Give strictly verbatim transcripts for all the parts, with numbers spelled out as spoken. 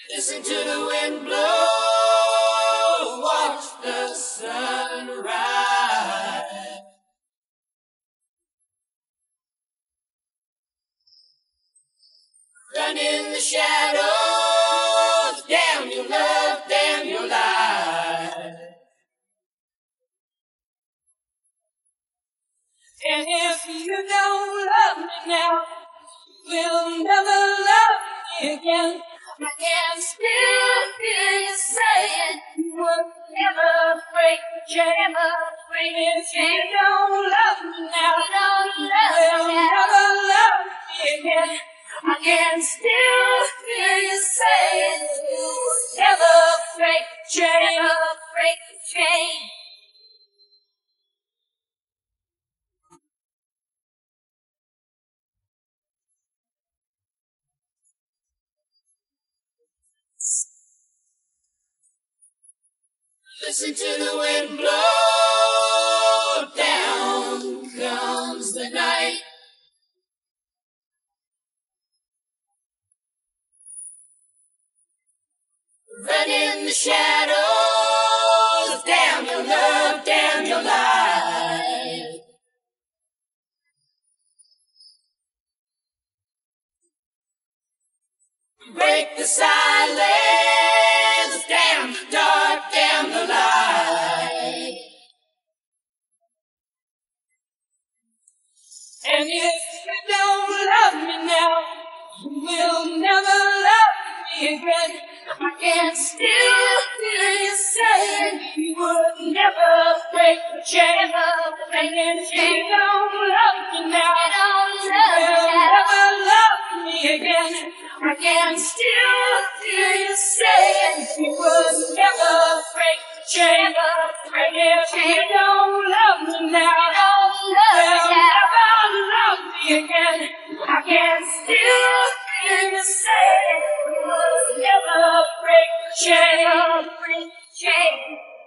Listen to the wind blow, watch the sun rise. Run in the shadows, damn your love, damn your life. And if you don't love me now, you'll never love me again. I can still hear you saying you would never break the chain. If you don't love me now, you'll never love me again. I can still hear you saying you would never break the chain. Break the chain. Listen to the wind blow, down comes the night. Run in the shadows, damn your love, damn your life. Break the silence, damn the dark, damn the light. And if you don't love me now, you will never love me again. I can still hear you saying you would never break the chain. And if you don't love me now, you will never love me again. I can still hear you saying you would never break the chain. And if you don't love me now, you will never love me again. I can still hear you saying you would never break the chain. Break the chain.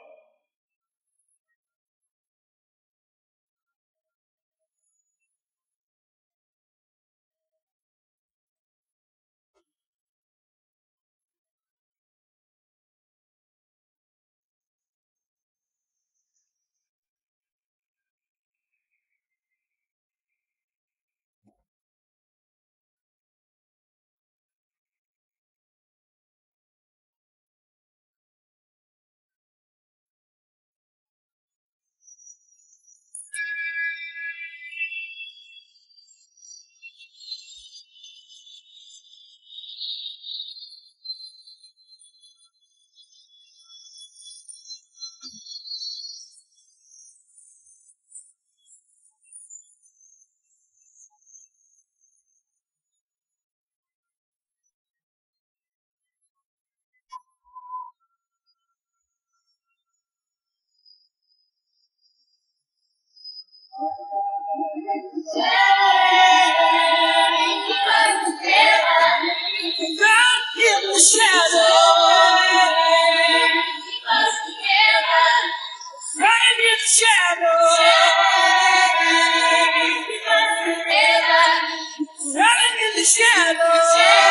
God in the shadow, right in the shadow, right in the shadow.